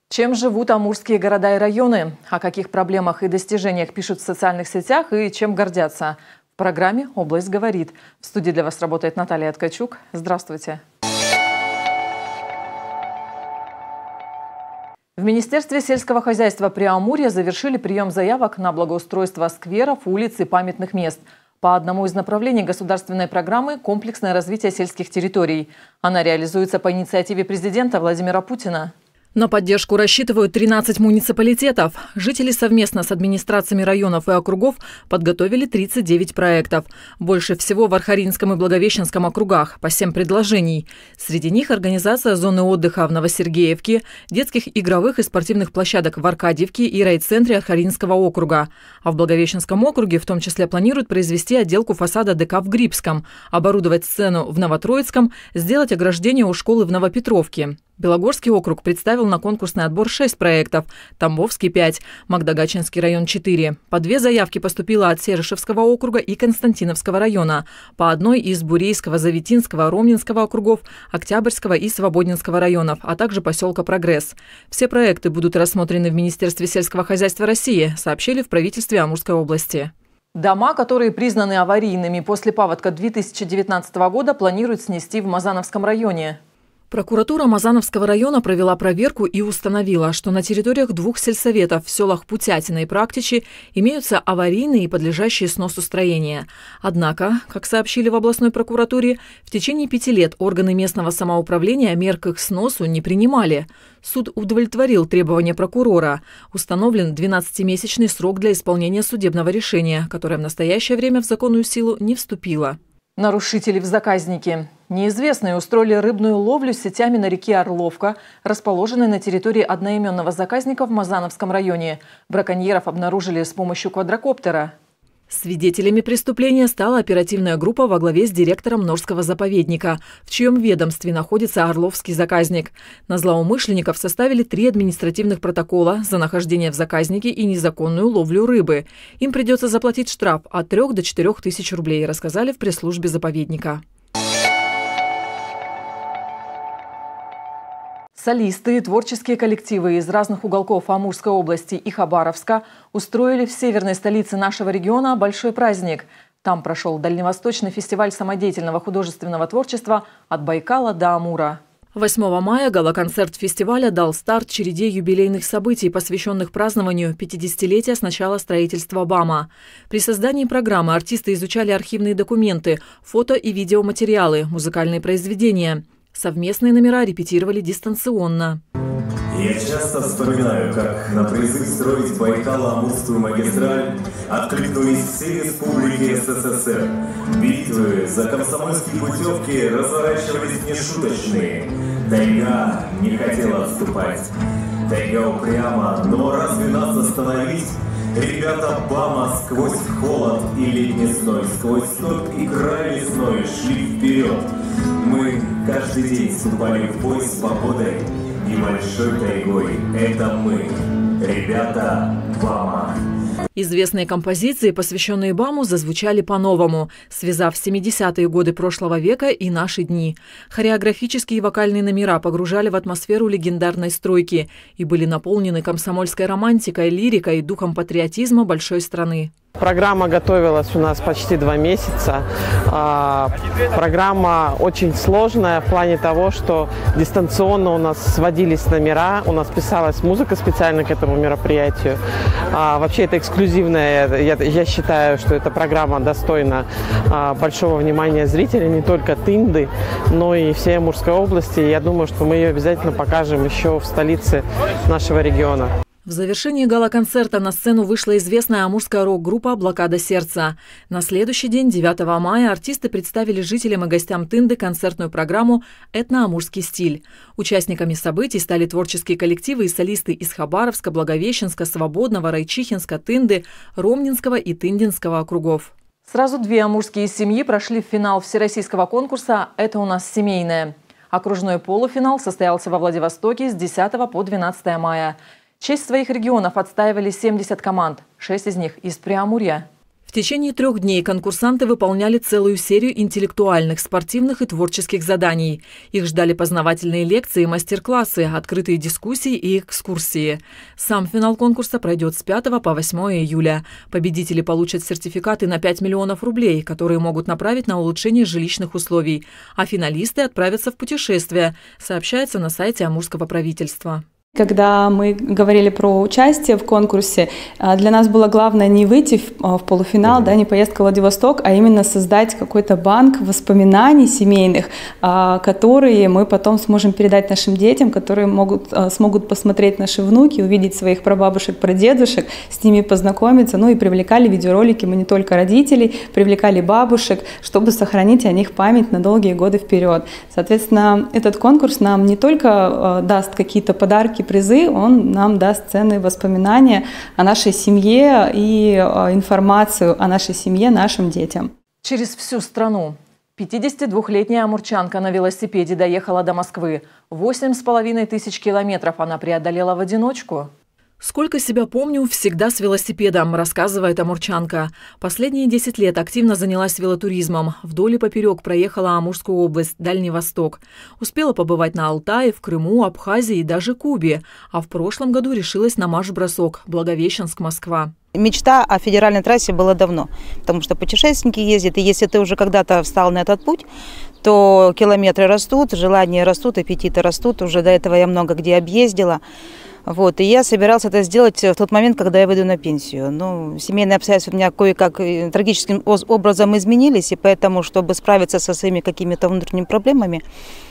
Чем живут амурские города и районы? О каких проблемах и достижениях пишут в социальных сетях и чем гордятся? В программе «Область говорит». В студии для вас работает Наталья Ткачук. Здравствуйте. В Министерстве сельского хозяйства Преамурья завершили прием заявок на благоустройство скверов, улиц и памятных мест по одному из направлений государственной программы «Комплексное развитие сельских территорий». Она реализуется по инициативе президента Владимира Путина. На поддержку рассчитывают 13 муниципалитетов. Жители совместно с администрациями районов и округов подготовили 39 проектов. Больше всего в Архаринском и Благовещенском округах, по 7 предложений. Среди них организация зоны отдыха в Новосергеевке, детских игровых и спортивных площадок в Аркадьевке и райцентре Архаринского округа. А в Благовещенском округе в том числе планируют произвести отделку фасада ДК в Грибском, оборудовать сцену в Новотроицком, сделать ограждение у школы в Новопетровке. Белогорский округ представил на конкурсный отбор 6 проектов, Тамбовский – 5, Магдагачинский район – 4. По 2 заявки поступило от Серышевского округа и Константиновского района, по одной из Бурейского, Заветинского, Ромнинского округов, Октябрьского и Свободнинского районов, а также поселка Прогресс. Все проекты будут рассмотрены в Министерстве сельского хозяйства России, сообщили в правительстве Амурской области. Дома, которые признаны аварийными после паводка 2019 года, планируют снести в Мазановском районе. Прокуратура Мазановского района провела проверку и установила, что на территориях 2 сельсоветов в селах Путятина и Практичи имеются аварийные и подлежащие сносу строения. Однако, как сообщили в областной прокуратуре, в течение 5 лет органы местного самоуправления мер к их сносу не принимали. Суд удовлетворил требования прокурора. Установлен 12-месячный срок для исполнения судебного решения, которое в настоящее время в законную силу не вступило. Нарушители в заказнике. Неизвестные устроили рыбную ловлю сетями на реке Орловка, расположенной на территории одноименного заказника в Мазановском районе. Браконьеров обнаружили с помощью квадрокоптера. Свидетелями преступления стала оперативная группа во главе с директором Норского заповедника, в чьем ведомстве находится Орловский заказник. На злоумышленников составили 3 административных протокола за нахождение в заказнике и незаконную ловлю рыбы. Им придется заплатить штраф от 3 до 4 тысяч рублей, рассказали в пресс-службе заповедника. Солисты и творческие коллективы из разных уголков Амурской области и Хабаровска устроили в северной столице нашего региона большой праздник. Там прошел Дальневосточный фестиваль самодеятельного художественного творчества «От Байкала до Амура». 8 мая гала-концерт фестиваля дал старт череде юбилейных событий, посвященных празднованию 50-летия с начала строительства БАМа. При создании программы артисты изучали архивные документы, фото- и видеоматериалы, музыкальные произведения. Совместные номера репетировали дистанционно. Я часто вспоминаю, как на призыв строить Байкало-Амурскую магистраль откликнулись все республики СССР. Битвы за комсомольские путевки разворачивались нешуточные. Тайга не хотела отступать. Тайга упряма, но разве нас остановить? Ребята БАМа сквозь холод и летний зной, сквозь столб и край лесной шли вперед. Мы каждый день вступали в бой с погодой и большой тайгой. Это мы, ребята БАМа. Известные композиции, посвященные БАМу, зазвучали по-новому, связав 70-е годы прошлого века и наши дни. Хореографические и вокальные номера погружали в атмосферу легендарной стройки и были наполнены комсомольской романтикой, лирикой и духом патриотизма большой страны. Программа готовилась у нас почти 2 месяца. Программа очень сложная в плане того, что дистанционно у нас сводились номера, у нас писалась музыка специально к этому мероприятию. Вообще это эксклюзивная, я считаю, что эта программа достойна большого внимания зрителей, не только Тынды, но и всей Амурской области. Я думаю, что мы ее обязательно покажем еще в столице нашего региона. В завершении гала-концерта на сцену вышла известная амурская рок-группа «Блокада сердца». На следующий день, 9 мая, артисты представили жителям и гостям Тынды концертную программу «Этно-амурский стиль». Участниками событий стали творческие коллективы и солисты из Хабаровска, Благовещенска, Свободного, Райчихинска, Тынды, Ромнинского и Тындинского округов. Сразу 2 амурские семьи прошли в финал всероссийского конкурса «Это у нас семейное». Окружной полуфинал состоялся во Владивостоке с 10 по 12 мая. Честь своих регионов отстаивали 70 команд, 6 из них из Преамурья. В течение 3 дней конкурсанты выполняли целую серию интеллектуальных, спортивных и творческих заданий. Их ждали познавательные лекции, мастер-классы, открытые дискуссии и экскурсии. Сам финал конкурса пройдет с 5 по 8 июля. Победители получат сертификаты на 5 миллионов рублей, которые могут направить на улучшение жилищных условий. А финалисты отправятся в путешествие, сообщается на сайте Амурского правительства. Когда мы говорили про участие в конкурсе, для нас было главное не выйти в полуфинал, не поездка в Владивосток, а именно создать какой-то банк воспоминаний семейных, которые мы потом сможем передать нашим детям, которые смогут посмотреть наши внуки, увидеть своих прабабушек, прадедушек, с ними познакомиться. Ну и привлекали видеоролики мы не только родителей, привлекали бабушек, чтобы сохранить о них память на долгие годы вперед. Соответственно, этот конкурс нам не только даст какие-то подарки, призы, он нам даст ценные воспоминания о нашей семье и информацию о нашей семье нашим детям. Через всю страну 52-летняя амурчанка на велосипеде доехала до Москвы. 8,5 тысяч километров она преодолела в одиночку. «Сколько себя помню, всегда с велосипедом», – рассказывает амурчанка. Последние 10 лет активно занялась велотуризмом. Вдоль и поперек проехала Амурскую область, Дальний Восток. Успела побывать на Алтае, в Крыму, Абхазии и даже Кубе. А в прошлом году решилась на марш-бросок – Благовещенск-Москва. Мечта о федеральной трассе была давно, потому что путешественники ездят, и если ты уже когда-то встал на этот путь, то километры растут, желания растут, аппетиты растут. Уже до этого я много где объездила. И я собиралась это сделать в тот момент, когда я выйду на пенсию. Но семейные обстоятельства у меня кое-как трагическим образом изменились, и поэтому, чтобы справиться со своими какими-то внутренними проблемами,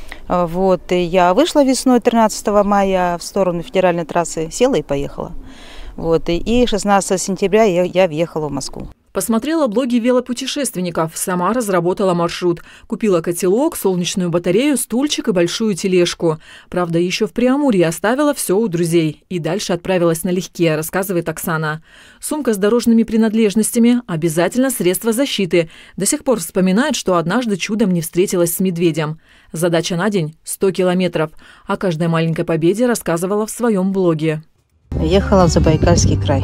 я вышла весной 13 мая в сторону федеральной трассы, села и поехала. И 16 сентября я въехала в Москву. Посмотрела блоги велопутешественников, сама разработала маршрут. Купила котелок, солнечную батарею, стульчик и большую тележку. Правда, еще в Преамурье оставила все у друзей. И дальше отправилась налегке, рассказывает Оксана. Сумка с дорожными принадлежностями, обязательно средства защиты. До сих пор вспоминает, что однажды чудом не встретилась с медведем. Задача на день – 100 километров. О каждой маленькой победе рассказывала в своем блоге. Ехала в Забайкальский край.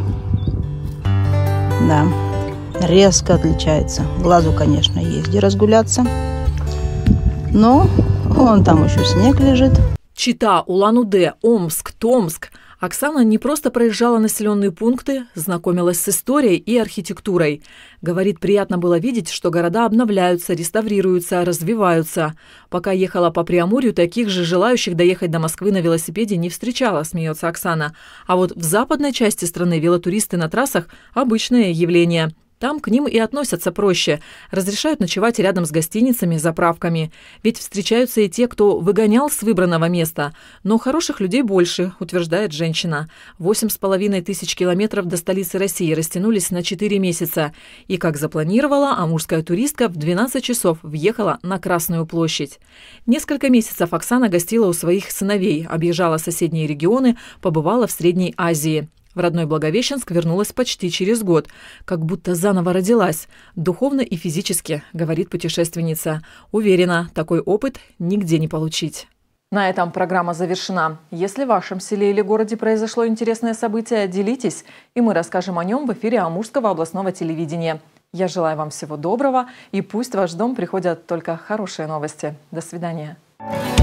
Да. Резко отличается. Глазу, конечно, есть где разгуляться. Но вон там еще снег лежит. Чита, Улан-Удэ, Омск, Томск. Оксана не просто проезжала населенные пункты, знакомилась с историей и архитектурой. Говорит, приятно было видеть, что города обновляются, реставрируются, развиваются. Пока ехала по Преамурью, таких же желающих доехать до Москвы на велосипеде не встречала, смеется Оксана. А вот в западной части страны велотуристы на трассах – обычное явление. Там к ним и относятся проще. Разрешают ночевать рядом с гостиницами, заправками. Ведь встречаются и те, кто выгонял с выбранного места. Но хороших людей больше, утверждает женщина. 8,5 тысяч километров до столицы России растянулись на 4 месяца. И, как запланировала, амурская туристка в 12 часов въехала на Красную площадь. Несколько месяцев Оксана гостила у своих сыновей, объезжала соседние регионы, побывала в Средней Азии. В родной Благовещенск вернулась почти через год, как будто заново родилась, духовно и физически, говорит путешественница. Уверена, такой опыт нигде не получить. На этом программа завершена. Если в вашем селе или городе произошло интересное событие, делитесь, и мы расскажем о нем в эфире Амурского областного телевидения. Я желаю вам всего доброго, и пусть в ваш дом приходят только хорошие новости. До свидания.